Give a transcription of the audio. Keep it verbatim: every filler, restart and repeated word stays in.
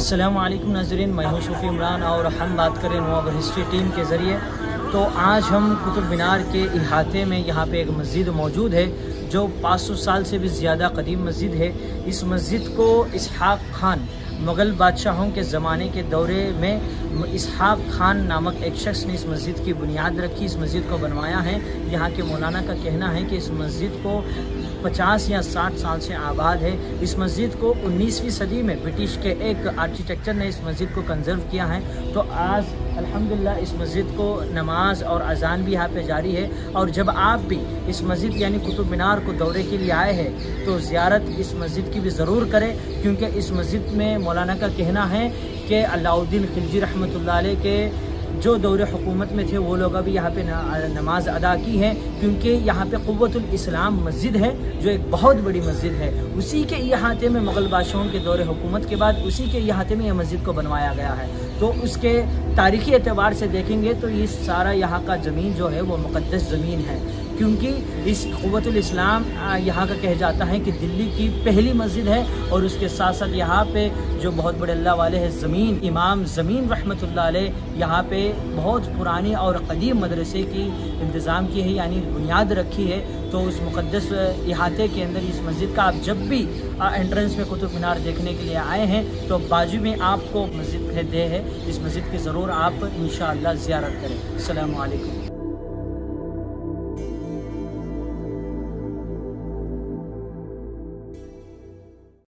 अस्सलामु अलैकुम नाज़रीन, मैं हूँ शफी इमरान और हम बात करें नवाबर हिस्ट्री टीम के ज़रिए। तो आज हम कुतुब मीनार के इहाते में यहाँ पे एक मस्जिद मौजूद है जो पाँच सौ साल से भी ज़्यादा कदीम मस्जिद है। इस मस्जिद को इसहाक़ खान, मुग़ल बादशाहों के ज़माने के दौरे में इसहाक़ खान नामक एक शख्स ने इस मस्जिद की बुनियाद रखी, इस मस्जिद को बनवाया है। यहाँ के मौलाना का कहना है कि इस मस्जिद को पचास या साठ साल से आबाद है। इस मस्जिद को उन्नीसवीं सदी में ब्रिटिश के एक आर्किटेक्चर ने इस मस्जिद को कंजर्व किया है। तो आज अल्हम्दुलिल्लाह इस मस्जिद को नमाज और अजान भी यहाँ पे जारी है। और जब आप भी इस मस्जिद यानी कुतुब मीनार को दौरे के लिए आए हैं तो ज़ियारत इस मस्जिद की भी ज़रूर करें, क्योंकि इस मस्जिद में मौलाना का कहना है कि अलाउद्दीन खिलजी रहमतुल्लाह अलैह के जो दौरे हुकूमत में थे वो लोग अभी यहाँ पे नमाज अदा की है, क्योंकि यहाँ पे क़ुव्वतुल इस्लाम मस्जिद है जो एक बहुत बड़ी मस्जिद है। उसी के इहाते में मुग़ल बादशाहों के दौरे हुकूमत के बाद उसी के इहाते में यह मस्जिद को बनवाया गया है। तो उसके तारीख़ी एतबार से देखेंगे तो ये सारा यहाँ का ज़मीन जो है वो मुक़द्दस ज़मीन है, क्योंकि इस क़ुव्वतुल इस्लाम यहाँ का कहा जाता है कि दिल्ली की पहली मस्जिद है। और उसके साथ साथ यहाँ पे जो बहुत बड़े अल्लाह वाले हैं ज़मीन इमाम ज़मीन रहमतुल्लाह अलैह यहाँ पे बहुत पुरानी और क़दीम मदरसे की इंतज़ाम की है, यानी बुनियाद रखी है। तो उस मुक़द्दस इहाते के अंदर इस मस्जिद का आप जब भी एंट्रेंस में कुतुब मीनार देखने के लिए आए हैं तो बाजू में आपको मस्जिद दे है, इस मस्जिद की ज़रूर आप इंशाअल्लाह ज़ियारत करें। अस्सलामु अलैकुम।